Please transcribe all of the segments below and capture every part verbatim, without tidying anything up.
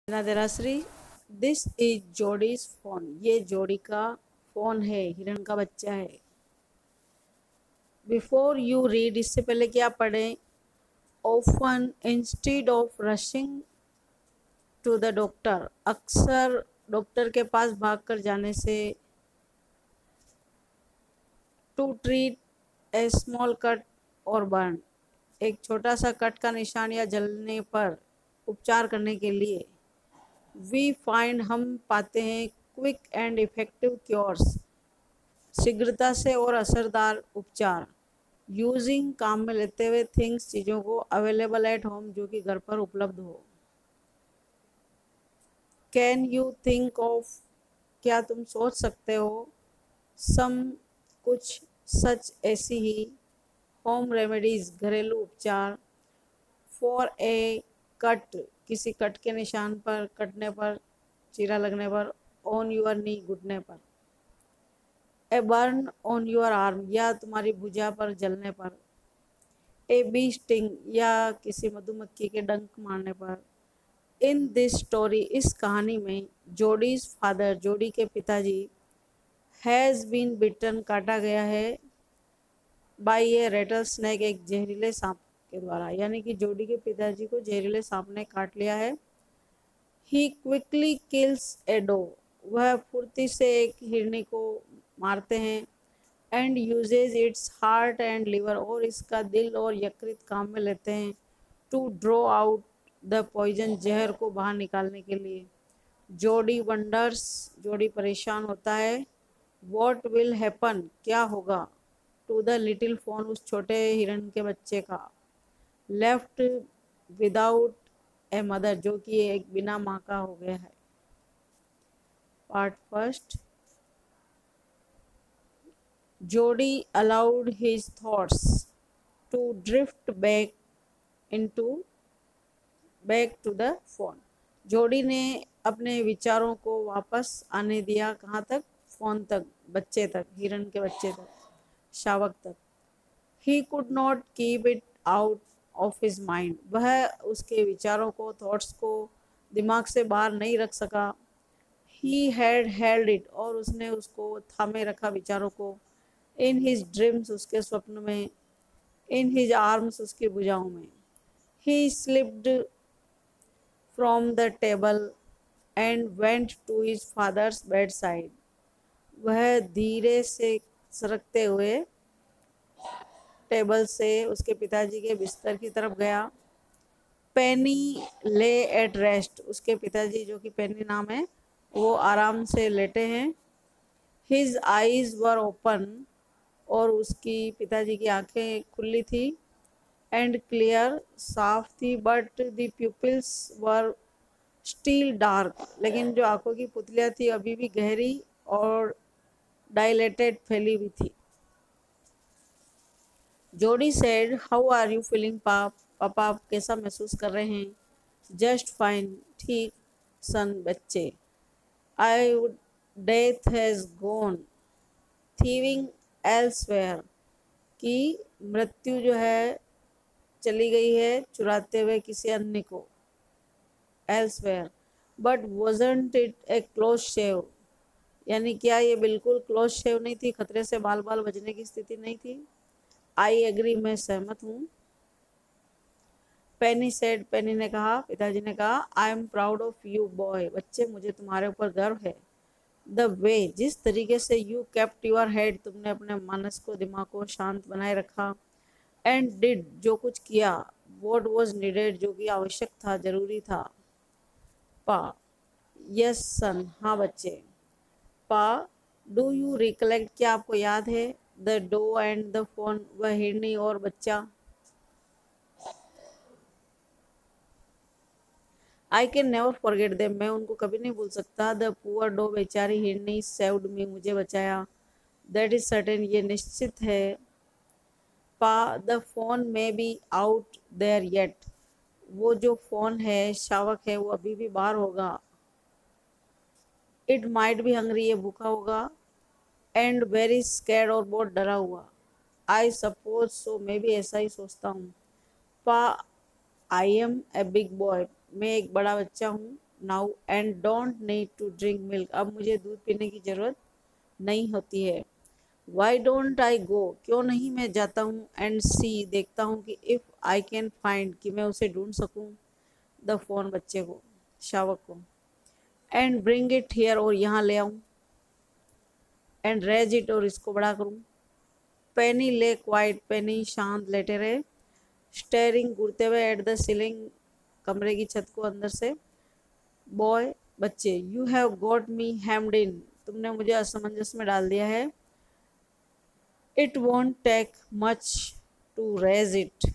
देराश्री, this is Jody's fawn. ये Jody का phone है, हिरण का बच्चा है। बिफोर यू रीड, इससे पहले क्या पढ़ें। Often instead of rushing to the doctor, अक्सर डॉक्टर के पास भागकर जाने से। To treat a small cut और बर्न, एक छोटा सा कट का निशान या जलने पर उपचार करने के लिए। वी फाइंड, हम पाते हैं, क्विक एंड इफेक्टिव क्योर्स, शीघ्रता से और असरदार उपचार। यूजिंग, काम में लेते हुए, थिंग्स, चीज़ों को, अवेलेबल एट होम, जो कि घर पर उपलब्ध हो। कैन यू थिंक ऑफ, क्या तुम सोच सकते हो। सम, कुछ, सच, ऐसी ही। होम रेमेडीज, घरेलू उपचार। फॉर ए कट, किसी कट के निशान पर, कटने पर, चीरा लगने पर। ऑन यूर नी, घुटने पर। A burn on your arm, या तुम्हारी भुजा पर जलने पर। ए बी स्टिंग, या किसी मधुमक्खी के डंक मारने पर। इन दिस स्टोरी, इस कहानी में, जोडीज फादर, जोडी के पिताजी, हैज़ बीन बिटन, काटा गया है, बाई ए रेटल स्नैक, एक जहरीले सांप के द्वारा, यानी कि जोडी के पिताजी को जहरीले सांप ने काट लिया है। He quickly kills a doe, वह फुर्ती से एक हिरनी को मारते हैं। And uses its heart and liver, और इसका दिल और यकृत काम में लेते हैं। To draw out the poison, जहर को बाहर निकालने के लिए। जोडी वंडर्स, जोडी परेशान होता है। वॉट विल हैपन, क्या होगा। टू द लिटिल फोन, उस छोटे हिरण के बच्चे का। लेफ्ट विदाउट ए मदर, जो कि एक बिना माँ का हो गया है। Part first. Jody allowed his thoughts to drift back into back to the phone, जोडी ने अपने विचारों को वापस आने दिया, कहाँ तक, फोन तक, बच्चे तक, हिरण के बच्चे तक, शावक तक। He could not keep it out of his mind, वह उसके विचारों को, थॉट्स को दिमाग से बाहर नहीं रख सका। He had held it, और उसने उसको थामे रखा, विचारों को। In his dreams, उसके स्वप्न में। In his arms, उसकी भुजाओं में। He slipped from the table and went to his father's bedside, वह धीरे से सरकते हुए टेबल से उसके पिताजी के बिस्तर की तरफ गया। पेनी ले एट रेस्ट, उसके पिताजी, जो कि पेनी नाम है, वो आराम से लेटे हैं। हिज आईज वर ओपन, और उसकी पिताजी की आंखें खुली थी। एंड क्लियर, साफ थी। But the pupils were still dark, लेकिन जो आंखों की पुतलियाँ थी अभी भी गहरी और डायलेटेड, फैली हुई थी। Jody said, how are you feeling pa, पापा आप कैसा महसूस कर रहे हैं। जस्ट फाइन, ठीक, सन, बच्चे। I would, death has gone thieving elsewhere, की मृत्यु जो है चली गई है चुराते हुए किसी अन्य को, elsewhere. But wasn't it a close shave, यानी क्या ये बिल्कुल क्लोज शेव नहीं थी, खतरे से बाल बाल बचने की स्थिति नहीं थी। आई एग्री, मैं सहमत हूँ। पेनी सेड, पेनी ने कहा, पिताजी ने कहा। I am proud of you boy, बच्चे, मुझे तुम्हारे ऊपर गर्व है। द वे, जिस तरीके से, यू केप्ट योर हेड, तुमने अपने मानस को, दिमाग को शांत बनाए रखा। एंड डिड, जो कुछ किया। वॉट वॉज नीडेड, जो कि आवश्यक था, जरूरी था। पा, यस सन, हाँ बच्चे। पा, डू यू रिकलेक्ट, क्या आपको याद है। The doe and the fawn, वह हिरनी और बच्चा। I can never forget them, मैं उनको कभी नहीं भूल सकता। द पुअर डो, बेचारी हिरनी, सेव्ड मी, मुझे बचाया। दैट इज सर्टेन, ये निश्चित है। Pa, the fawn may be out there yet, वो जो फोन है, शावक है, वो अभी भी बाहर होगा। इट माइट बी हंग्री, ये भूखा होगा। एंड वेरी स्कैर्ड, और बहुत डरा हुआ। आई सपोज सो, मैं भी ऐसा ही सोचता हूँ। Pa, I am a big boy, मैं एक बड़ा बच्चा हूँ। Now and don't need to drink milk, अब मुझे दूध पीने की ज़रूरत नहीं होती है। वाई डोंट आई गो, क्यों नहीं मैं जाता हूँ, एंड सी, देखता हूँ कि इफ़ आई कैन फाइंड, कि मैं उसे ढूंढ सकूँ, द फोन, बच्चे को, शावक को, एंड ब्रिंग इट हियर, और यहाँ ले आऊँ, एंड रेज इट, और इसको बड़ा करूँ। पेनी ले क्वाइट, पेनी शांत लेटे रहे, स्टेरिंग, घूरते हुए, एट द सीलिंग, कमरे की छत को अंदर से। बॉय, बच्चे, you have got me hemmed in, तुमने मुझे असमंजस में डाल दिया है। It won't take much to raise it,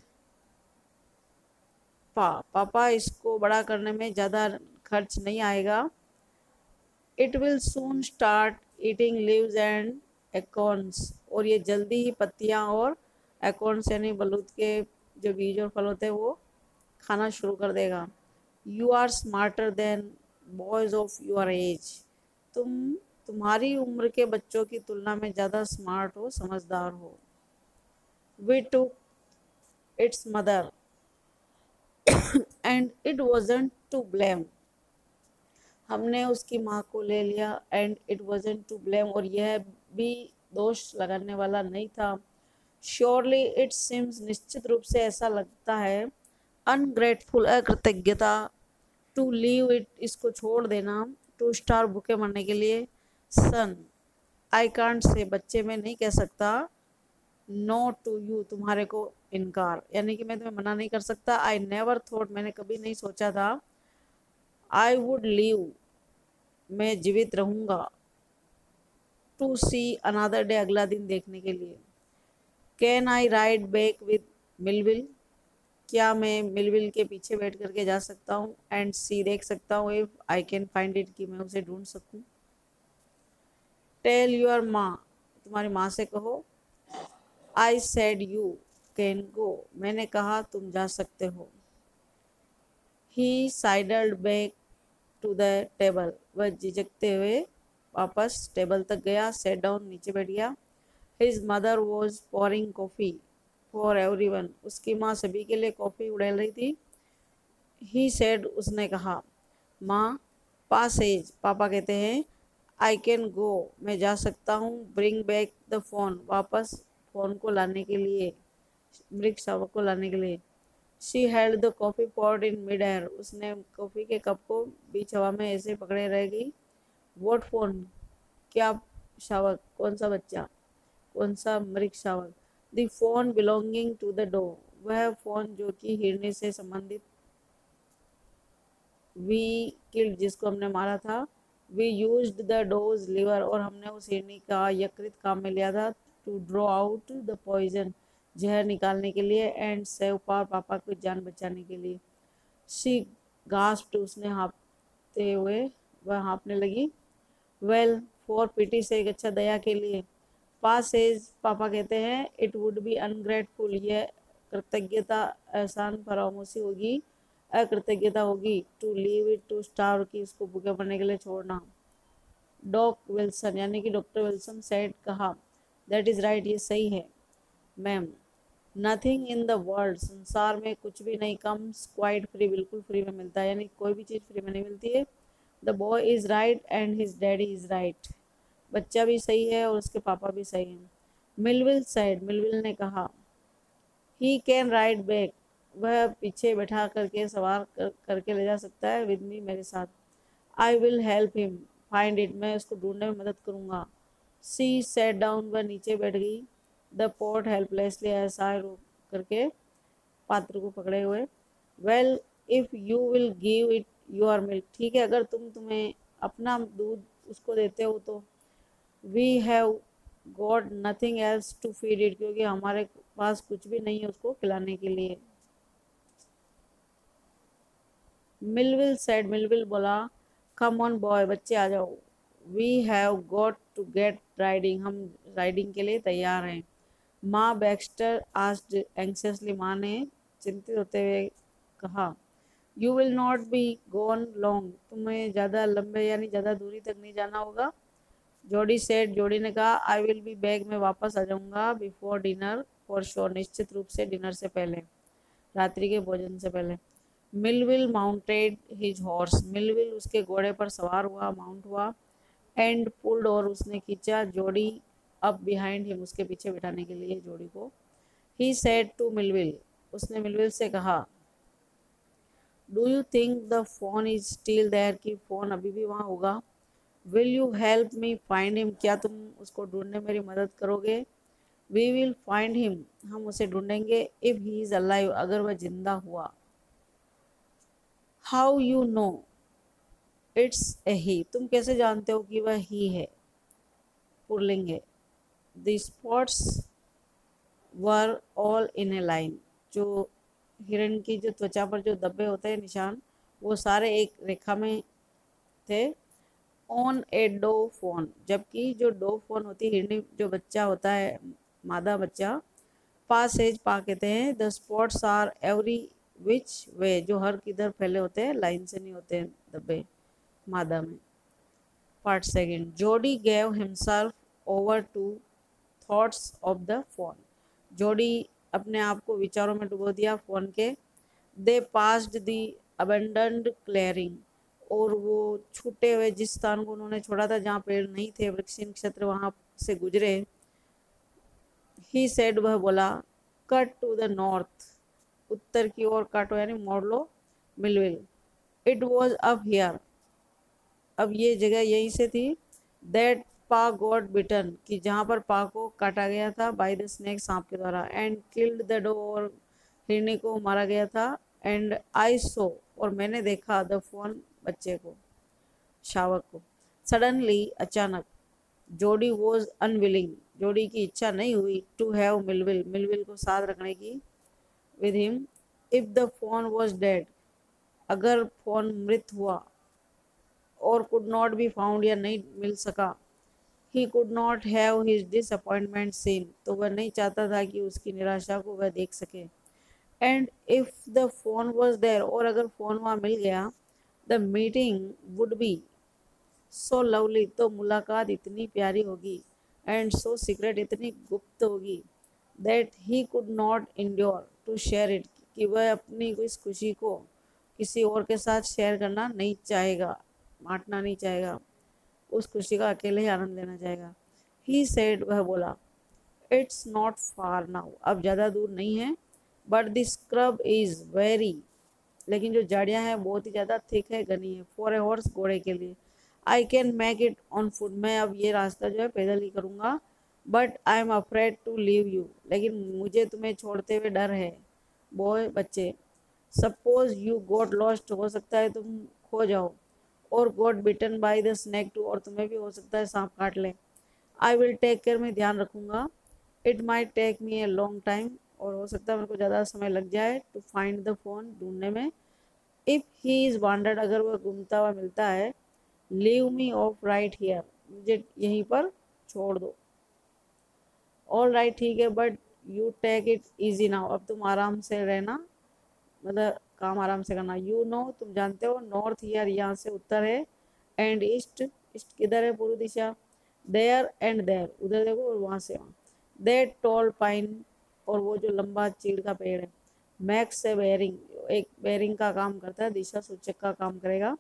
pa पापा, इसको बड़ा करने में ज़्यादा खर्च नहीं आएगा। It will soon start eating leaves and acorns, और ये जल्दी ही पत्तियाँ और एकॉर्न्स यानी बलूत के जो बीज और फल होते हैं वो खाना शुरू कर देगा। You are smarter than boys of your age, तुम तुम्हारी उम्र के बच्चों की तुलना में ज़्यादा स्मार्ट हो, समझदार हो। We took its mother and it wasn't to blame, हमने उसकी माँ को ले लिया, and it wasn't to blame, और यह भी दोष लगाने वाला नहीं था। श्योरली इट सिम्स, निश्चित रूप से ऐसा लगता है, अनग्रेटफुल, अकृतज्ञता, टू लीव इट, इसको छोड़ देना, टू स्टार, भूखे मरने के लिए। सन, आई कांट से, बच्चे में नहीं कह सकता, नो टू यू, तुम्हारे को इनकार, यानी कि मैं तुम्हें मना नहीं कर सकता। आई नेवर थॉट, मैंने कभी नहीं सोचा था, आई वुड लीव, मैं जीवित रहूँगा, टू सी अनदर डे, अगला दिन देखने के लिए। Can I ride back with Millwheel, क्या मैं मिलविल के पीछे बैठ करके जा सकता हूँ, एंड सी, देख सकता हूँ, if I can find it, कि मैं उसे ढूंढ सकूँ। टेल योर माँ, तुम्हारी माँ से कहो। I said you can go, मैंने कहा तुम जा सकते हो। He sidled back to the table, वह झिझकते हुए वापस टेबल तक गया। सेट डाउन, नीचे बैठ गया। His mother was pouring coffee for everyone, उसकी माँ सभी के लिए कॉफ़ी उड़ेल रही थी। ही सेड, उसने कहा। माँ, पासेज, पापा कहते हैं। आई कैन गो, मैं जा सकता हूँ। ब्रिंग बैक द फोन, वापस फ़ोन को लाने के लिए, मृग शावक को लाने के लिए। She held the coffee pot in mid air, उसने कॉफ़ी के कप को बीच हवा में ऐसे पकड़े रह गई। वॉट फोन, क्या शावक, कौन सा बच्चा, कौन सा मृग शावक। The fawn belonging to the doe, वह फ़ोन जो कि हिरनी से संबंधित। वी किल्ड, जिसको हमने मारा था। We used the doe's liver, और हमने उस हिरनी का यकृत काम में लिया था। To draw out the poison, जहर निकालने के लिए। एंड सेव पावर, पापा की जान बचाने के लिए। शी गास्प्ड, उसने हाँफते हुए, वह हाँफने लगी। वेल, फॉर पिटी से, एक अच्छा दया के लिए। पास एज, पापा कहते हैं। इट वुड बी अनग्रेटफुल, यह कृतज्ञता, एहसान फरामोशी होगी, अकृतज्ञता होगी। To leave it to starve, की इसको भूखे मरने के लिए छोड़ना। डॉक विल्सन, यानी कि डॉक्टर विल्सन सेड, कहा। दैट इज़ राइट, ये सही है ma'am. Nothing in the world, संसार में कुछ भी नहीं, कम्स क्वाइट फ्री, बिल्कुल फ्री में मिलता है, यानी कोई भी चीज़ फ्री में नहीं मिलती है। The boy is right and his daddy is right, बच्चा भी सही है और उसके पापा भी सही हैं। मिलविल साइड, मिलविल ने कहा। ही कैन राइड बैक, वह पीछे बैठा करके सवार कर, करके ले जा सकता है। विद मी, मेरे साथ। I will help him find it, मैं उसको ढूंढने में मदद करूँगा। सी सेट डाउन, वह नीचे बैठ गई। द पोर्ट हेल्पलेसली, ऐसा रो करके पात्र को पकड़े हुए। Well, if you will give it your milk, ठीक है, अगर तुम तुम्हें अपना दूध उसको देते हो तो। We have got nothing else to feed it, क्योंकि हमारे पास कुछ भी नहीं है उसको खिलाने के लिए। मिलविल सेड, मिलविल बोला। कम ऑन बॉय, बच्चे आ जाओ। We have got to get riding, हम राइडिंग के लिए तैयार हैं। माँ, बैक्स्टर आस्क्ड एंक्सियसली, माँ ने चिंतित होते हुए कहा। You will not be gone long, तुम्हें ज़्यादा लंबे यानी ज़्यादा दूरी तक नहीं जाना होगा। जोडी सेड, जोडी ने कहा। आई विल बी बैक, मैं वापस आ जाऊँगा। बिफोर डिनर फॉर श्योर, निश्चित रूप से डिनर से पहले, रात्रि के भोजन से पहले। Millwheel mounted his horse, Millwheel उसके घोड़े पर सवार हुआ, माउंट हुआ, एंड पुल्ड और उसने खींचा जोड़ी अप बिहाइंड हिम, उसके पीछे बिठाने के लिए जोड़ी को। ही सेड टू मिलविल, उसने मिलविल से कहा, do you think the phone is still there, कि फोन अभी भी वहाँ होगा। Will you help me find him, क्या तुम उसको ढूंढने में मेरी मदद करोगे। वी विल फाइंड हिम, हम उसे ढूंढेंगे। इफ ही इज अलाइव, अगर वह जिंदा हुआ। How you know it's a he, तुम कैसे जानते हो कि वह ही है, पुल्लिंग है। The spots were all in a line, जो हिरण की जो त्वचा पर जो धब्बे होते हैं निशान, वो सारे एक रेखा में थे। ऑन ए डो फोन, जबकि जो डो फोन होती है, हिरनी जो बच्चा होता है, मादा बच्चा, पासेज पा कहते हैं। The spots are every which way, जो हर किधर फैले होते हैं, लाइन से नहीं होते हैं धब्बे मादा में। Part second, Jody gave himself over to thoughts of the phone, Jody अपने आप को विचारों में डुबो दिया फोन के। They passed the abandoned clearing, और वो छूटे हुए जिस स्थान को उन्होंने छोड़ा था जहाँ पेड़ नहीं थे, वृक्षहीन क्षेत्र, वहाँ से गुजरे। ही सेड, वह बोला, कट टू द नॉर्थ, उत्तर की ओर काटो यानी मोड़ लो Millwheel. It was up here, अब ये जगह यहीं से थी। दैट पा गॉट बिटन, कि जहाँ पर पा को काटा गया था, बाय द स्नेक, सांप के द्वारा। एंड किल्ड द डो, और हिरनी को मारा गया था। एंड आई सो, और मैंने देखा, द फोन, बच्चे को, शावक को। सडनली, अचानक, जोडी वॉज अनविलिंग, जोडी की इच्छा नहीं हुई, टू हैव मिलविल, मिलविल को साथ रखने की, with him. If the phone was dead, अगर फोन मृत हुआ, और कुड नॉट बी फाउंड, या नहीं मिल सका, he could not have his disappointment seen, तो वह नहीं चाहता था कि उसकी निराशा को वह देख सके। And if the phone was there, और अगर फोन वहाँ मिल गया, the meeting would be so lovely, तो मुलाकात इतनी प्यारी होगी, एंड सो सीक्रेट, इतनी गुप्त होगी, that he could not endure to share it, कि वह अपनी इस खुशी को किसी और के साथ शेयर करना नहीं चाहेगा, बांटना नहीं चाहेगा, उस खुशी का अकेले ही आनंद लेना चाहेगा। ही सेड, वह बोला, इट्स नॉट फार नाउ, अब ज़्यादा दूर नहीं है। But the scrub is very, लेकिन जो झाड़ियाँ हैं बहुत ही ज़्यादा थिक है, घनी है। फॉर ए हॉर्स, घोड़े के लिए। I can make it on foot, मैं अब ये रास्ता जो है पैदल ही करूँगा। But I am afraid to leave you, लेकिन मुझे तुम्हें छोड़ते हुए डर है। बॉय, बच्चे। सपोज यू गॉट लॉस्ट, हो सकता है तुम खो जाओ। और got bitten by the snake too, और तुम्हें भी हो सकता है सांप काट ले। आई विल टेक केयर, मैं ध्यान रखूँगा। It might take me a long time, और हो सकता है मेरे को ज़्यादा समय लग जाए, टू फाइंड द फोन, ढूंढने में। इफ़ ही इज़ वांडर्ड, अगर वह घूमता हुआ मिलता है, leave me off right here, मुझे यहीं पर छोड़ दो। ऑल राइट, ठीक है, but you take it easy now, अब तुम आराम से रहना, मतलब काम आराम से करना। यू नो, तुम जानते हो, नॉर्थ हियर, यहाँ से उत्तर है, एंड ईस्ट, ईस्ट किधर है, पूर्व दिशा। देयर एंड देयर, उधर देखो, और वहाँ से वहाँ। दैट टॉल पाइन, और वो जो लंबा चीड़ का पेड़ है। मैक्स से बेरिंग, एक बेरिंग का काम करता है, दिशा सूचक का काम करेगा।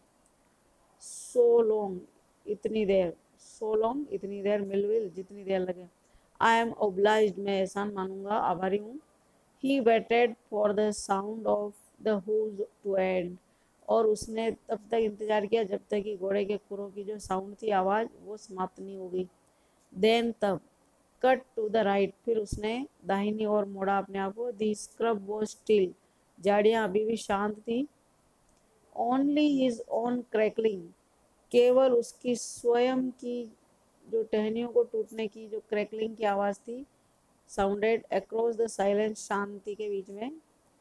सो लॉन्ग, इतनी देर। सो लॉन्ग, इतनी देर। मिलविल, जितनी देर लगे। आई एम ओब्लाइज्ड, मैं एहसान मानूंगा, आभारी हूँ। He waited for the sound of the hooves to end, और उसने तब तक इंतजार किया जब तक कि घोड़े के खुरों की जो साउंड थी, आवाज़, वो समाप्त नहीं हो गई। देन, तब। कट टू द राइट, फिर उसने दाहिनी ओर मोड़ा अपने आप को। द स्क्रब वॉज स्टिल, झाड़ियाँ अभी भी शांत थी। ओनली हिज ओन क्रैकलिंग, केवल उसकी स्वयं की जो टहनियों को टूटने की जो क्रैकलिंग की आवाज़ थी, साउंडेड अक्रॉस द साइलेंस, शांति के बीच में।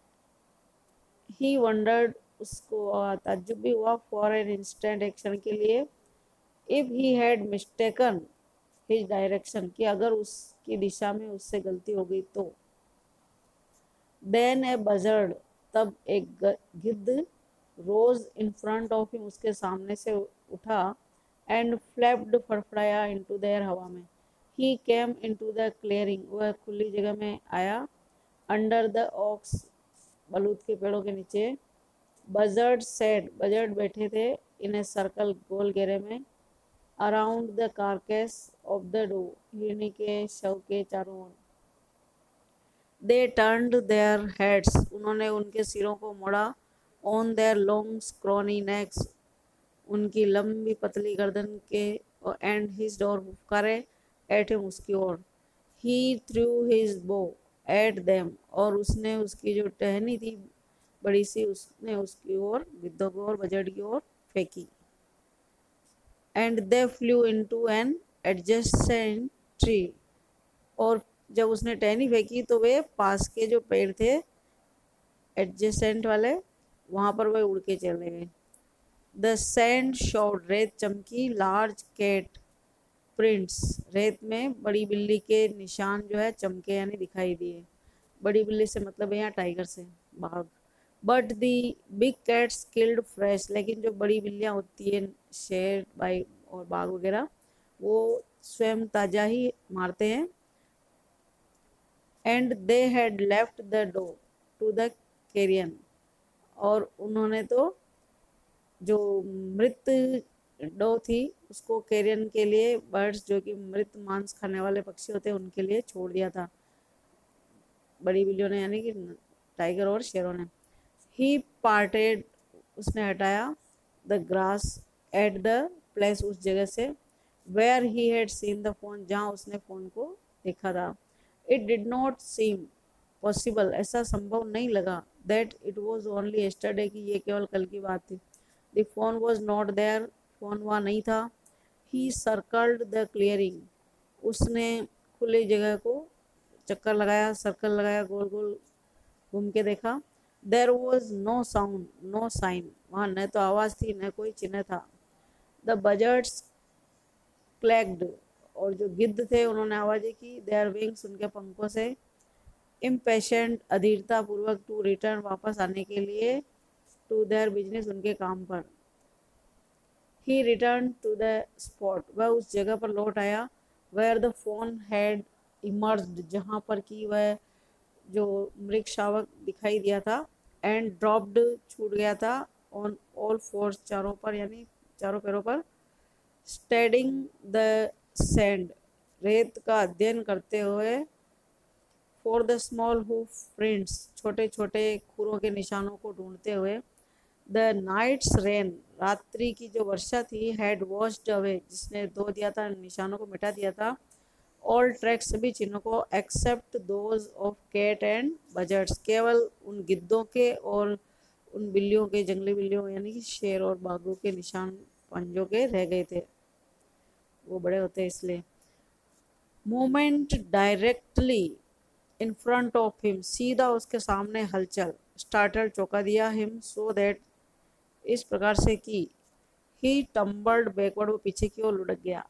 ही वंडर्ड, उसको ताज्जुब भी हुआ, फॉर एन इंस्टेंट, एक क्षण के लिए। If he had mistaken his direction, कि अगर उसकी दिशा में उससे गलती हो गई तो। देन ए बजर्ड, तब एक गिद्ध, rose in front of him, उसके सामने से उठा। एंड फ्लैप्ड, फड़फड़ाया, इनटू द एयर, हवा में। He came into the clearing, वह खुली जगह में आया। अंडर द ऑक्स, बलूत के पेड़ों के नीचे। बजर्ड सेड, बजर्ड बैठे थे इन ए सर्कल, गोल घेरे में, around the carcass of the doe, हिरनी के शव के चारों ओर। दे टर्न्ड देयर हेड्स, उन्होंने उनके सिरों को मोड़ा, on their long scrawny necks, उनकी लंबी पतली गर्दन के, एंड हिज डोर, पुकारे, एट हिम, उसकी ओर। He threw his bow at them, और उसने उसकी जो टहनी थी बड़ी सी, उसने उसकी ओर, गिद्धों की ओर, बजट की ओर फेंकी। And they flew into an adjacent tree, और जब उसने टहनी फेंकी तो वे पास के जो पेड़ थे एडजेसेंट वाले, वहाँ पर वे उड़ के चले गए। द सैंड शोड, रेत चमकी, लार्ज कैट प्रिंट्स, रेत में बड़ी बिल्ली के निशान जो है चमके यानी दिखाई दिए। बड़ी बिल्ली से मतलब है यहाँ टाइगर से, बाघ। But the big cats killed fresh, लेकिन जो बड़ी बिल्लियाँ होती है, शेर, बाई और बाघ वगैरह, वो स्वयं ताज़ा ही मारते हैं। And they had left the doe to the carrion, और उन्होंने तो जो मृत डो थी उसको कैरियन के लिए, बर्ड्स जो कि मृत मांस खाने वाले पक्षी होते हैं उनके लिए छोड़ दिया था, बड़ी बिल्लियों ने यानी कि टाइगर और शेरों ने। ही पार्टेड, उसने हटाया, the grass at the place, उस जगह से, where he had seen the phone, जहाँ उसने फ़ोन को देखा था। It did not seem possible, ऐसा संभव नहीं लगा, that it was only yesterday, कि ये केवल कल की बात थी। The phone was not there, फोन वहाँ नहीं था। ही सर्कल्ड द क्लियरिंग, उसने खुली जगह को चक्कर लगाया, सर्कल लगाया, गोल गोल घूम के देखा। There was no sound, no sign, वहाँ न तो आवाज़ थी न कोई चिन्ह था। द बजर्ड्स क्लैक्ड, और जो गिद्ध थे उन्होंने आवाज़ें की, देयर विंग्स, उनके पंखों से, इम्पेशेंट, अधीरता पूर्वक, टू रिटर्न, वापस आने के लिए, टू देयर बिजनेस, उनके काम पर। He return to the spot, वह उस जगह पर लौट आया, where the phone had emerged, जहाँ पर कि वह जो मृग शावक दिखाई दिया था, एंड ड्रॉप्ड, छूट गया था, ऑन ऑल फोर्स, चारों पर यानी चारों पैरों पर, स्टडिंग द सैंड, रेत का अध्ययन करते हुए, for the small hoof prints, छोटे छोटे खुरों के निशानों को ढूंढते हुए। द नाइट्स रेन, रात्रि की जो वर्षा थी, हैड वॉश्ड अवे, जिसने धो दिया था, निशानों को मिटा दिया था, ऑल ट्रैक्स, सभी चिन्हों को, except those of cat and buzzards, केवल उन गिद्धों के और उन बिल्लियों के, जंगली बिल्लियों यानी कि शेर और बाघों के निशान पंजों के रह गए थे, वो बड़े होते हैं इसलिए। Movement directly in front of him, सीधा उसके सामने हलचल, स्टार्टर, चौंका दिया, हिम, सो दैट, इस प्रकार से कि, ही टम्बल्ड बैकवर्ड, वो पीछे की ओर लुढ़क गया।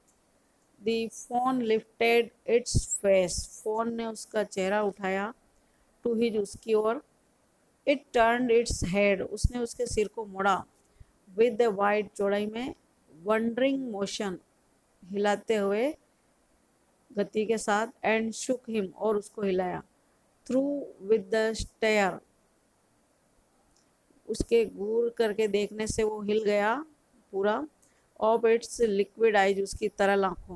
The phone lifted its face, फोन ने उसका चेहरा उठाया, टू हिज, उसकी ओर, इट टर्न्ड इट्स हेड, उसने उसके सिर को मोड़ा, विद द वाइड, चौड़ाई में, वंडरिंग मोशन, हिलाते हुए गति के साथ, एंड शुक हिम, और उसको हिलाया, थ्रू विद द स्टेयर, उसके घूर करके देखने से वो हिल गया पूरा, ऑफ इट्स लिक्विड आइज, उसकी तरल आंखों।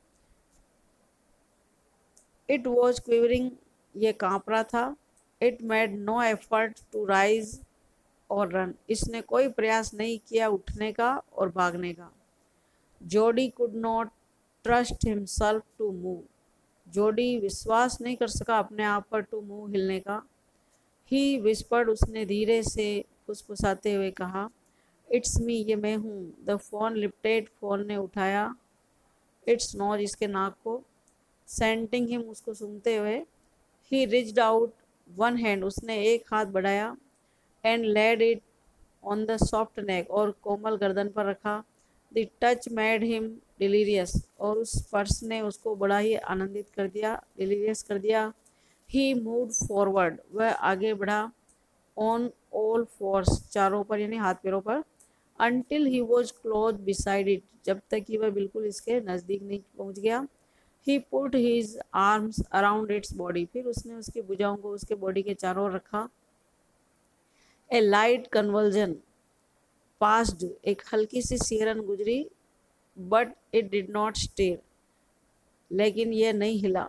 इट वॉज क्विवरिंग, ये कांप रहा था, it made no effort to rise और रन, इसने कोई प्रयास नहीं किया उठने का और भागने का। Jody could not trust himself to move, Jody विश्वास नहीं कर सका अपने आप पर, टू मूव, हिलने का। ही विस्पर्ड, उसने धीरे से फुसफुसाते हुए कहा, इट्स मी, ये मैं हूँ। द फोन लिफ्टेड, फोन ने उठाया, इट्स नोज, इसके नाक को, सेंटिंग हिम, उसको सूंघते हुए। He reached out one hand, उसने एक हाथ बढ़ाया, and laid it on the soft neck, और कोमल गर्दन पर रखा। The touch made him delirious, और उस स्पर्श ने उसको बड़ा ही आनंदित कर दिया, डिलीरियस कर दिया। ही मूव्ड फॉरवर्ड, वह आगे बढ़ा, ऑन ऑल फोर्स, चारों पर यानी हाथ पैरों पर, until he was close beside it, जब तक कि वह बिल्कुल इसके नज़दीक नहीं पहुंच गया। He put his arms around its body, फिर उसने उसकी भुजाओं को उसके बॉडी के चारों ओर रखा। ए लाइट कन्वल्जन पास्ड, एक हल्की सी सिहरन गुजरी, but it did not stir, लेकिन यह नहीं हिला।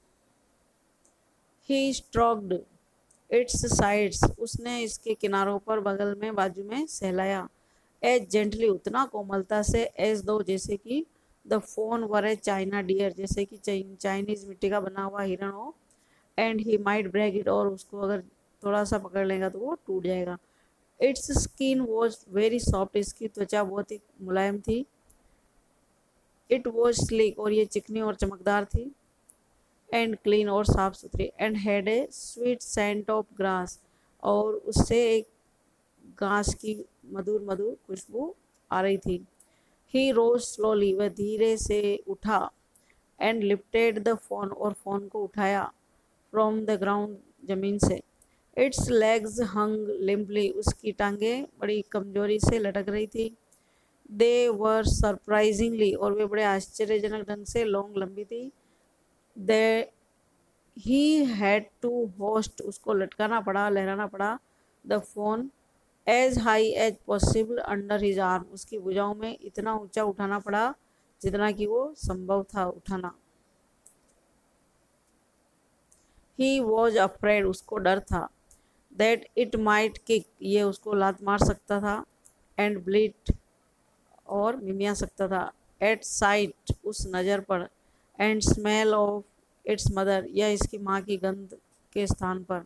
ही स्ट्रोक्ड इट्स साइड्स, उसने इसके किनारों पर बगल में बाजू में सहलाया। एज जेंटली, उतना कोमलता से, एज दो जैसे कि the phone were a china deer, जैसे कि चाइनीज मिट्टी का बना हुआ हिरण हो। And he might break it, और उसको अगर थोड़ा सा पकड़ लेगा तो वो टूट जाएगा। Its skin was very soft, इसकी त्वचा बहुत ही मुलायम थी। इट वॉज स्लीक, और ये चिकनी और चमकदार थी। एंड क्लीन, और साफ सुथरी। And had a sweet scent of grass, और उससे एक घास की मधुर मधुर खुशबू आ रही थी। ही रोज स्लोली, वह धीरे से उठा। एंड लिफ्टेड द फोन, और फोन को उठाया। फ्रॉम द ग्राउंड, जमीन से। इट्स लेग्स हंग लिम्पली, उसकी टांगें बड़ी कमजोरी से लटक रही थी। दे वर सरप्राइजिंगली, और वे बड़े आश्चर्यजनक ढंग से लॉन्ग, लंबी थी। They he had to hoist, उसको लटकाना पड़ा, लहराना पड़ा। The phone as high as possible under his arm, उसकी भुजाओं में इतना ऊंचा उठाना पड़ा जितना कि वो संभव था उठाना। ही वॉज अफ्रेड, उसको डर था। दैट इट माइट किक, ये उसको लात मार सकता था। एंड ब्लीट, और मिमिया सकता था। एट साइट, उस नज़र पर। And smell of its mother, या इसकी माँ की गंध के स्थान पर।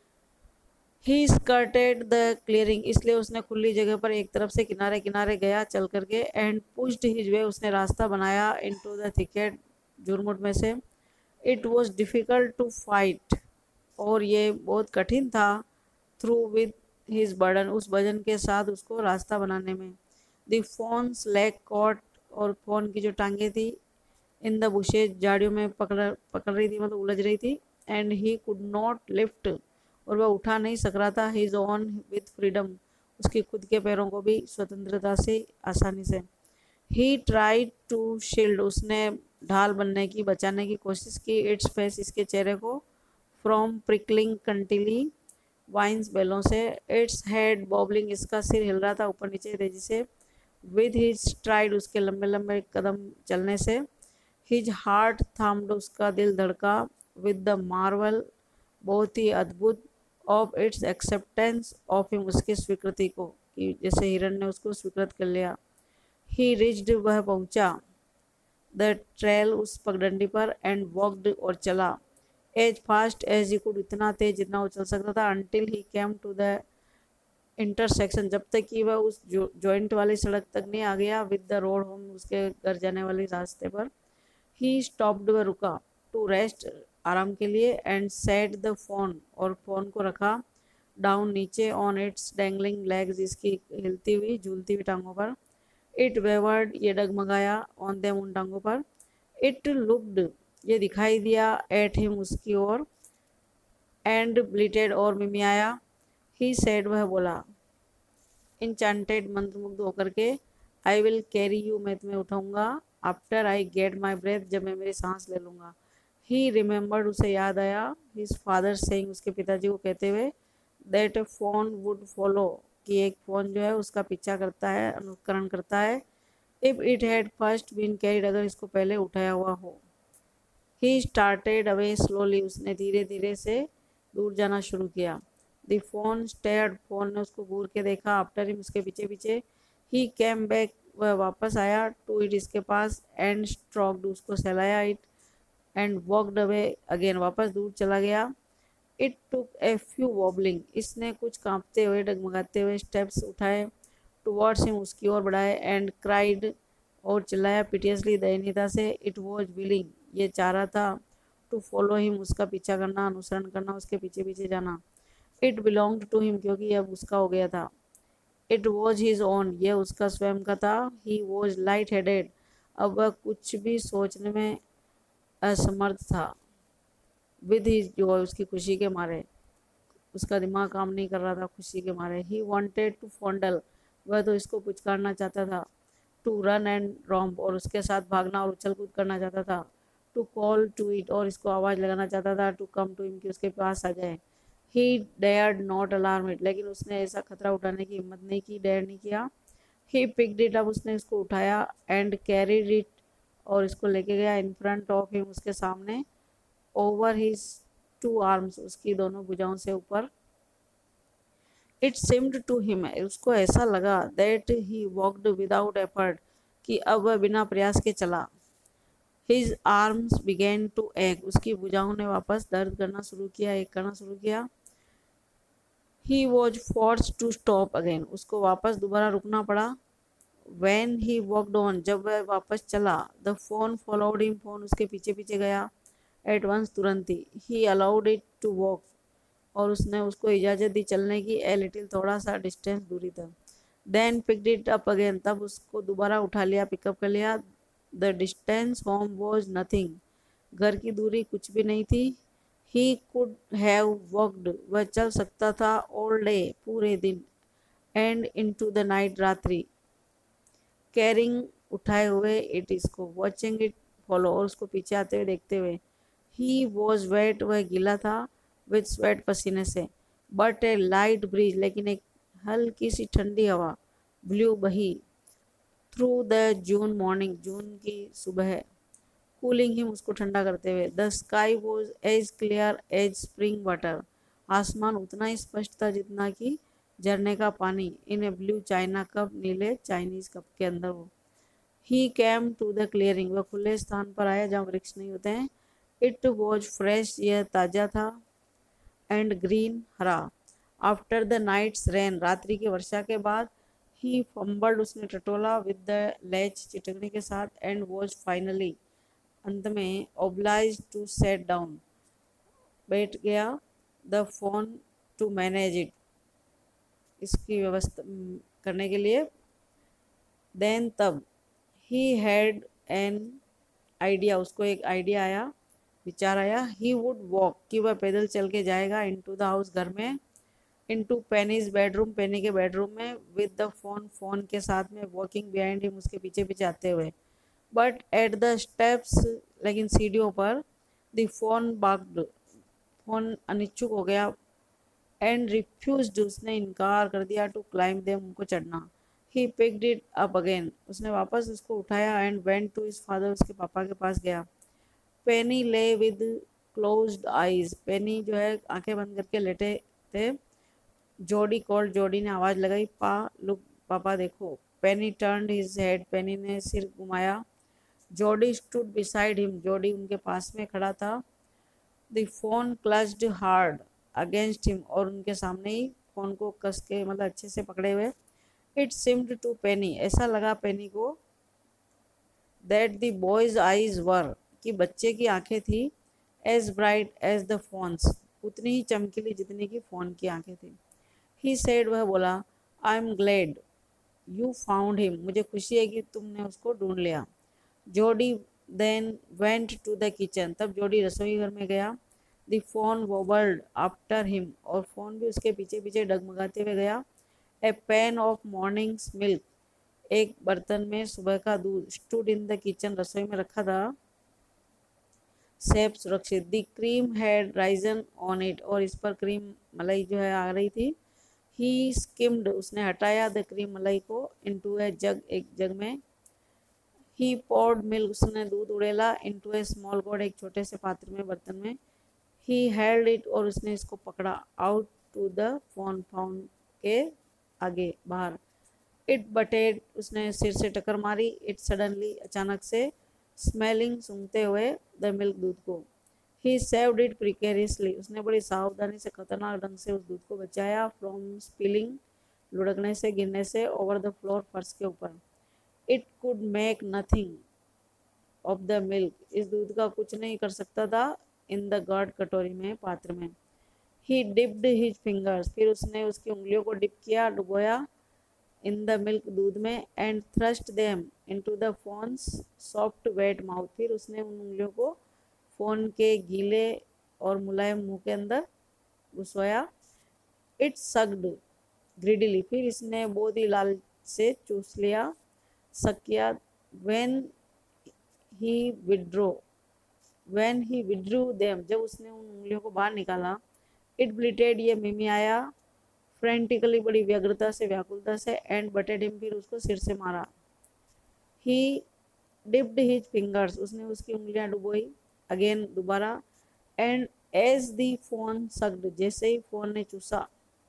ही स्कर्टेड द क्लियरिंग, इसलिए उसने खुली जगह पर एक तरफ से किनारे किनारे गया चल करके। एंड पुश्ड हिज वे, उसने रास्ता बनाया। इनटू द थिकेट, झुरमुट में से। It was difficult to fight, और ये बहुत कठिन था। थ्रू विद हिज बर्डन, उस वजन के साथ उसको रास्ता बनाने में। द फोन्स लेग कॉट, और फोन की जो टांगे थी इन द बुशेज, झाड़ियों में पकड़ पकड़ रही थी, मतलब उलझ रही थी। And he could not lift, और वह उठा नहीं सक रहा था। हिज ऑन विथ फ्रीडम, उसके खुद के पैरों को भी स्वतंत्रता से, आसानी से। ही ट्राइड टू शील्ड, उसने ढाल बनने की, बचाने की कोशिश की। इट्स फेस, इसके चेहरे को। फ्रॉम प्रिकलिंग कंटिली वाइन्स, बेलों से। इट्स हेड बॉबलिंग, इसका सिर हिल रहा था ऊपर नीचे तेजी से। विद हिज स्ट्राइड, उसके लंबे लंबे कदम चलने से। हिज हार्ट थम्ड, उसका दिल धड़का। विद द मार्वल, बहुत ही अद्भुत। Of its acceptance of him, उसकी स्वीकृति को, कि जैसे हिरण ने उसको स्वीकृत कर लिया। ही रिच्ड, वह पहुंचा। द ट्रेल, उस पगडंडी पर। एंड वॉकड, और चला। As fast as he could, इतना तेज जितना वो चल सकता था। Until he came to the intersection, जब तक कि वह उस जो जॉइंट वाली सड़क तक नहीं आ गया। विद द रोड होम, उसके घर जाने वाले रास्ते पर। ही स्टॉप्ड, वह रुका। टू रेस्ट, आराम के लिए। एंड सेट द फोन, और फोन को रखा। डाउन, नीचे। ऑन इट्स डैंगलिंग लेग्स, इसकी हिलती हुई झूलती हुई टांगों पर। इट वेवर्ड, ये डगमगाया। ऑन देम, उन टांगों पर। इट लुक्ड, ये दिखाई दिया। एट हिम, उसकी ओर। एंड ब्लिटेड, और मिमियाया। ही सेड, वह बोला। इंचांटेड, मंत्रमुग्ध होकर के। आई विल कैरी यू, मैं तुम्हें उठाऊंगा। After I get my breath, जब मैं मेरी सांस ले लूँगा। ही रिमेंबर्ड, उसे याद आया। हिज फादर सेइंग, उसके पिताजी को कहते हुए। दैट फोन वुड फॉलो, कि एक फ़ोन जो है उसका पीछा करता है, अनुकरण करता है। If it had first been carried, अगर इसको पहले उठाया हुआ हो। ही स्टार्टेड अवे स्लोली, उसने धीरे धीरे से दूर जाना शुरू किया। द फोन स्टेयर्ड, फोन ने उसको घूर के देखा। आफ्टर हिम, उसके पीछे पीछे। ही कैम बैक, वह वापस आया। टू इट, इसके पास। एंड स्ट्रोक्ड, उसको सहलाया। It and walked away again, वापस दूर चला गया। It took a few wobbling, इसने कुछ कांपते हुए, डगमगाते हुए स्टेप्स उठाए। टुवर्ड्स हिम, उसकी ओर बढ़ाए। एंड क्राइड, और चिल्लाया पिटियसली, दयनीयता से। इट वॉज विलिंग, ये चाह रहा था। टू फॉलो हिम, उसका पीछा करना, अनुसरण करना, उसके पीछे पीछे जाना। इट बिलोंग्ड टू हिम, क्योंकि अब उसका हो गया था। इट वॉज हिज ओन, यह उसका स्वयं का था। ही वॉज लाइट हेडेड, अब वह कुछ भी सोचने में असमर्थ था। विद हिज जॉय, उसकी खुशी के मारे। उसका दिमाग काम नहीं कर रहा था खुशी के मारे। ही वॉन्टेड टू फॉन्डल, वह तो इसको पुचकारना चाहता था। टू रन एंड रॉम्प, और उसके साथ भागना और उछल कूद करना चाहता था। टू कॉल टू इट, और इसको आवाज़ लगाना चाहता था। टू कम टू हिम, कि उसके पास आ जाए। He dared not alarm it, लेकिन उसने ऐसा खतरा उठाने की हिम्मत नहीं की, डेयर नहीं किया। ही पिक्ड इट अप, उसने इसको उठाया, एंड कैरीड इट, और इसको लेके गया, इन फ्रंट ऑफ हिम, उसके सामने, ओवर हिज टू आर्म्स, उसकी दोनों भुजाओं से ऊपर। इट सिम्ड टू हिम, उसको ऐसा लगा, that he walked without effort, कि अब वह बिना प्रयास के चला। हिज आर्म्स बिगेन टू एक, उसकी भुजाओं ने वापस दर्द करना शुरू किया, एक करना शुरू किया। He was force to stop again, उसको वापस दोबारा रुकना पड़ा। वैन ही वॉकड ऑन, जब वह वापस चला, the fawn followed him, fawn उसके पीछे पीछे गया, एट वंस, तुरंत ही। He allowed it to walk, और उसने उसको इजाज़त दी चलने की, ए लिटिल, थोड़ा सा डिस्टेंस दूरी तक। Then picked it up again, तब उसको दोबारा उठा लिया, पिकअप कर लिया। The distance home was nothing, घर की दूरी कुछ भी नहीं थी। ही कुड हैव वॉकड, वह चल सकता था, ऑल डे, पूरे दिन, and into the night, रात्रि, कैरिंग, उठाए हुए, इट, इसको, वॉचिंग इट फॉलो, और उसको पीछे आते हुए देखते हुए। ही वॉज वेट, वह गीला था, विथ स्वेट, पसीने से। बट ए लाइट ब्रीज, लेकिन एक हल्की सी ठंडी हवा, ब्लू, बही, थ्रू द जून मॉर्निंग, जून की सुबह, कूलिंग हिम, उसको ठंडा करते हुए। The sky was as clear as spring water, आसमान उतना ही स्पष्ट था जितना कि झरने का पानी, in a blue china cup, नीले चाइनीज कप के अंदर वो। He came to the clearing, वह खुले स्थान पर आया जहाँ वृक्ष नहीं होते हैं। इट वॉज फ्रेश, यह ताज़ा था, एंड ग्रीन, हरा। आफ्टर द नाइट्स रेन, रात्रि की वर्षा के बाद। ही फंबल्ड, उसने टटोला, विद द लेच, चिटकने के साथ, एंड वॉज फाइनली, अंत में, ओब्लाइज टू सेट डाउन, बैठ गया, the fawn to manage it, इसकी व्यवस्था करने के लिए। देन, तब, ही हैड एन आइडिया, उसको एक आइडिया आया, विचार आया। ही वुड वॉक, कि वह पैदल चल के जाएगा, इनटू द हाउस, घर में, इनटू पेनीज बेडरूम, पेनी के बेडरूम में, विद द फोन, फोन के साथ में, वॉकिंग बिहाइंड हिम, उसके पीछे पीछे आते हुए। बट एट द स्टेप्स, लेकिन सीढ़ियों पर, द फोन बाग्ड, फोन अनिच्छुक हो गया, एंड रिफ्यूज्ड, उसने इनकार कर दिया, टू क्लाइंब देम, उनको चढ़ना। He picked it up again, उसने वापस उसको उठाया, and went to his father, उसके पापा के पास गया। पेनी ले विद क्लोज्ड आईज, पेनी जो है आंखें बंद करके लेटे थे। जोडी कॉल्ड, जोडी ने आवाज़ लगाई, पा, लुक, पापा देखो। Penny turned his head, Penny ने सिर घुमाया। जोडी स्टूड बिसाइड हिम, जोडी उनके पास में खड़ा था। The fawn clutched hard against him, और उनके सामने ही, फोन को कस के, मतलब अच्छे से पकड़े हुए। इट सिम्ड टू पेनी, ऐसा लगा पेनी को, that the boy's eyes were, कि बच्चे की आंखें थी, as bright as the fawn's, उतनी ही चमकीली जितनी की फ़ोन की आंखें थी। ही सेड, वह बोला, I am glad you found him, मुझे खुशी है कि तुमने उसको ढूंढ लिया। Jody then went to the kitchen, तब जोडी रसोई घर में गया। The fawn wobbled after him, और फ़ोन भी उसके पीछे पीछे डगमगाते हुए गया। A pan of morning's milk, एक बर्तन में सुबह का दूध, स्टूड इन द किचन, रसोई में रखा था, सेफ, सुरक्षित। The cream had risen on it, और इस पर क्रीम, मलाई जो है आ रही थी। ही स्किम्ड, उसने हटाया, द क्रीम, मलाई को, इनटू ए जग, एक जग में। ही पॉर्ड मिल्क, उसने दूध उड़ेला, इनटू ए स्मॉल गॉड, एक छोटे से पात्र में, बर्तन में। ही हेल्ड इट, और उसने इसको पकड़ा, out to the fawn, fawn के आगे, बाहर। इट बटेड, उसने सिर से टक्कर मारी, इट सडनली, अचानक से, स्मेलिंग, सूंघते हुए, द मिल्क, दूध को। ही सेव्ड इट प्रिकेरियसली, उसने बड़ी सावधानी से, खतरनाक ढंग से उस दूध को बचाया, फ्रॉम स्पिलिंग, लुढ़कने से, गिरने से, ओवर द फ्लोर, फर्श के ऊपर। It could make nothing of the milk, इस दूध का कुछ नहीं कर सकता था, इन द गॉड, कटोरी में, पात्र में। ही डिप्ड हिज फिंगर्स, फिर उसने उसकी उंगलियों को डिप किया, डुबोया, इन द मिल्क, दूध में, and thrust them into the fawn's soft wet mouth, फिर उसने उन उंगलियों को फ़ोन के गीले और मुलायम मुंह के अंदर घुसवाया। इट सक्ड ग्रीडीली, फिर इसने बहुत ही लाल से चूस लिया, सक किया। When he withdrew when he withdrew them, जब उसने उन उंगलियों को बाहर निकाला, इट ब्लिटेड, ये मिमी आया, फ्रेंटिकली, बड़ी व्यग्रता से, व्याकुलता से, एंड बटेड हिम, फिर उसको सिर से मारा। ही डिप्ड हिज फिंगर्स, उसने उसकी उंगलियां डुबोई, अगेन, दोबारा, and as the fawn sucked, जैसे ही फोन ने चूसा,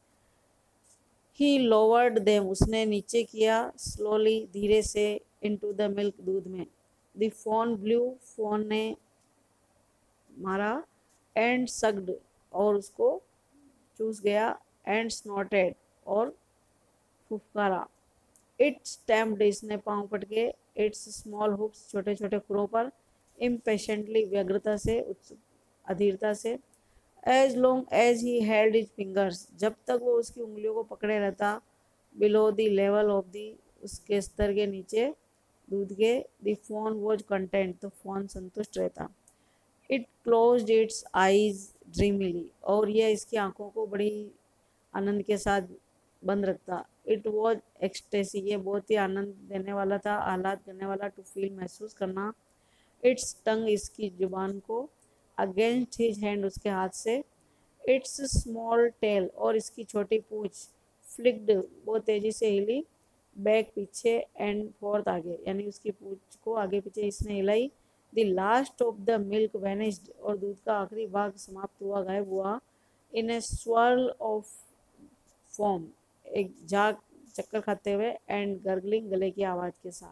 ही लोवर्ड देम, उसने नीचे किया, स्लोली, धीरे से, इनटू द मिल्क, दूध में। द फोन ब्लू, फोन ने मारा, एंड सक्ड, और उसको चूस गया, एंड स्नॉटेड, और फुफकारा। इट स्टैम्प्ड, इसने पांव पटके, इट्स स्मॉल हुक्स, छोटे छोटे खुरों पर, इम्पेशेंटली, व्यग्रता से, अधीरता से, as long as he held his fingers, जब तक वो उसकी उंगलियों को पकड़े रहता, below the level of the, उसके स्तर के नीचे, दूध के, द फोन वॉज कंटेंट, तो फोन संतुष्ट रहता। It closed its eyes dreamily, और यह इसकी आंखों को बड़ी आनंद के साथ बंद रखता। इट वॉज एक्सटेसी, ये बहुत ही आनंद देने वाला था, आह्लाद करने वाला, टू फील, महसूस करना। इट्स टंग, इसकी जुबान को, अगेंस्ट हिज हैंड, उसके हाथ से, इट्स स्मॉल टेल, और इसकी छोटी पूंछ, फ्लिक्ड, बहुत तेजी से हिली, बैक, पीछे, एंड फोर्थ, आगे, यानी उसकी पूंछ को आगे पीछे इसने हिलाई। The last of the milk vanished, और दूध का आखिरी भाग समाप्त हुआ, गायब हुआ, in a swirl of foam, एक झाग, चक्कर खाते हुए, एंड गर्गलिंग, गले की आवाज के साथ।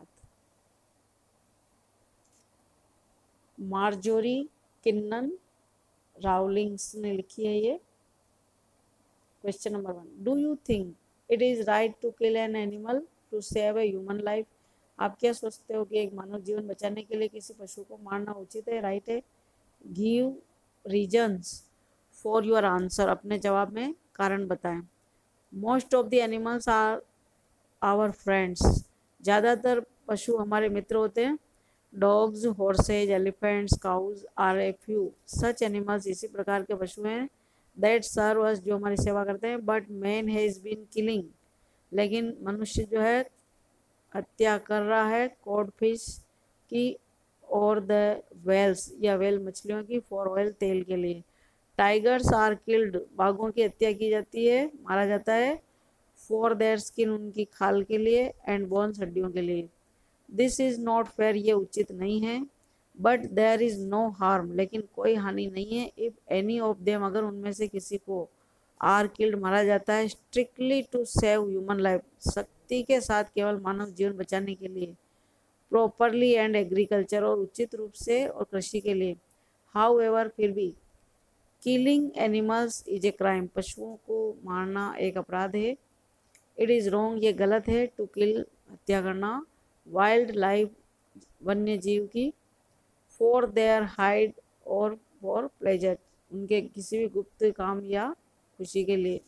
मार्जोरी किन्नन राउलिंग्स ने लिखी है ये। Question number one, do you think it is right to kill an animal to save a human life? आप क्या सोचते हो कि एक मानव जीवन बचाने के लिए किसी पशु को मारना उचित है, राइट है? Give reasons for your answer, अपने जवाब में कारण बताएं। Most of the animals are our friends, ज़्यादातर पशु हमारे मित्र होते हैं। Dogs, horses, elephants, cows are a few such animals, इसी प्रकार के पशु हैं। दैट सर्व अस, जो हमारी सेवा करते हैं। But man has been killing, लेकिन मनुष्य जो है हत्या कर रहा है, कॉड फिश की, और द वेल्स, या वेल मछलियों की, फॉर ऑयल, तेल के लिए। टाइगर्स आर किल्ड, बाघों की हत्या की जाती है, मारा जाता है, फॉर देयर स्किन, उनकी खाल के लिए, एंड बोन्स, हड्डियों के लिए। दिस इज़ नॉट फेयर, ये उचित नहीं है। But there is no harm, लेकिन कोई हानि नहीं है। इफ़ एनी ऑफ देम, अगर उनमें से किसी को, आर किल्ड, मारा जाता है, strictly to save human life, सख्ती के साथ, केवल मानव जीवन बचाने के लिए। प्रॉपरली एंड एग्रीकल्चर, और उचित रूप से, और कृषि के लिए। हाउ एवर, फिर भी, killing animals is a crime, पशुओं को मारना एक अपराध है। इट इज़ रॉन्ग, ये गलत है, टू किल, हत्या करना, वाइल्ड लाइफ, वन्य जीव की, फॉर देयर हाइड, और फॉर प्लेजर, उनके किसी भी गुप्त काम या खुशी के लिए।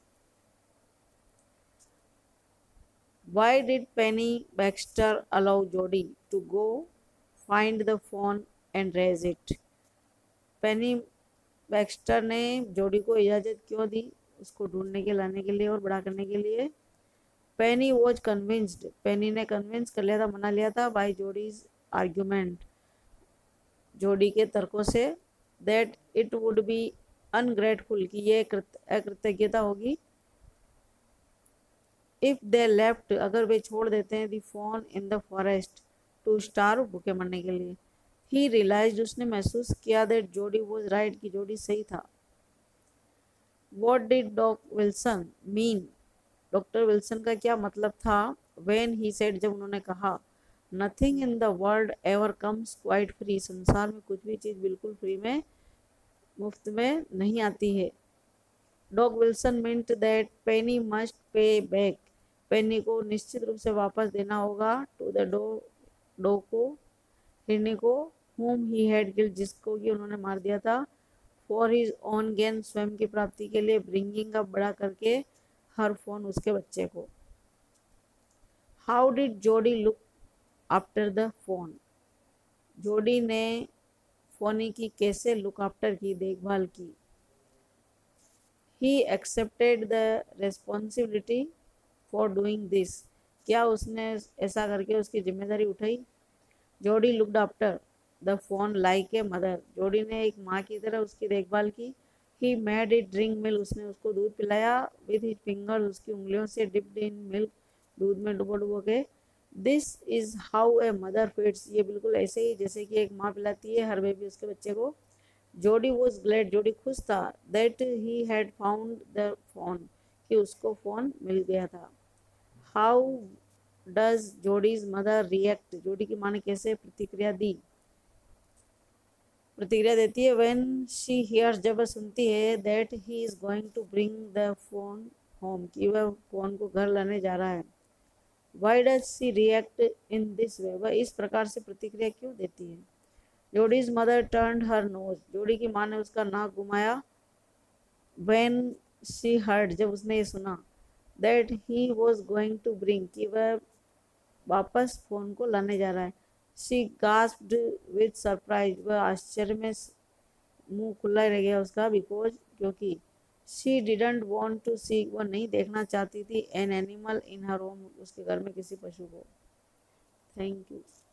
Why did Penny Baxter allow Jody to go find the fawn and raise it? Penny Baxter ने जोडी को इजाज़त क्यों दी उसको ढूंढने के, लाने के लिए, और बड़ा करने के लिए? पेनी वॉज कन्विंस्ड, पेनी ने कन्विंस कर लिया था, मना लिया था, बाई जोडीज आर्ग्यूमेंट, जोडी के तर्कों से, that it would be ungrateful, कि ये अकृतज्ञता होगी, इफ़ दे लेफ्ट, अगर वे छोड़ देते हैं, the fawn in the forest, to starve, भूखे मरने के लिए। ही रियलाइज्ड, उसने महसूस किया, दैट जोडी वॉज राइट, कि जोडी सही था। What did doctor Wilson mean, doctor Wilson का क्या मतलब था? व्हेन ही सेड, जब उन्होंने कहा, nothing in the world ever comes quite free, संसार में कुछ भी चीज़ बिल्कुल फ्री में, मुफ्त में नहीं आती है। Doc Wilson meant that Penny must pay back, Penny को निश्चित रूप से वापस देना होगा, टू द डो, डो को, हिरनी को, whom he had killed, जिसको कि उन्होंने मार दिया था, फॉर हिज ओन गेन, स्वयं की प्राप्ति के लिए, ब्रिंगिंग अप, बड़ा करके, हर फोन, उसके बच्चे को। How did Jody look after the phone, Jody ने फोनी की कैसे लुक आफ्टर की, देखभाल की? He accepted the responsibility for doing this, क्या उसने ऐसा करके उसकी जिम्मेदारी उठाई? Jody looked after the fawn like a mother, Jody ने एक माँ की तरह उसकी देखभाल की। He made it drink milk, उसने उसको दूध पिलाया। विथ हिज फिंगर, उसकी उंगलियों से। डिप्ड इन मिल्क, दूध में डुबो डुबो के। This is how a mother feeds, ये बिल्कुल ऐसे ही जैसे कि एक माँ पिलाती है हर बेबी उसके बच्चे को। जोडी वॉज ग्लैड, जोडी खुश था। That he had found the fawn, कि उसको फोन मिल गया था। How does Jody's mother react, Jody की माँ ने कैसे प्रतिक्रिया दी, प्रतिक्रिया देती है। व्हेन शी हियर्स, जब वह सुनती है। That he is going to bring the fawn home, कि वह फोन को घर लाने जा रहा है। Why does she react in this way, वह इस प्रकार से प्रतिक्रिया क्यों देती है। Jody's mother turned her nose, Jody की माँ ने उसका नाक घुमाया। व्हेन शी हर्ड, जब उसने ये सुना। That he was going to bring, कि वह वापस फोन को लाने जा रहा है। शी गास्प्ड विथ सरप्राइज, वह आश्चर्य में मुंह खुला रह गया उसका। बिकॉज, क्योंकि। She didn't want to see, वह नहीं देखना चाहती थी। An animal in her home, उसके घर में किसी पशु को। Thank you.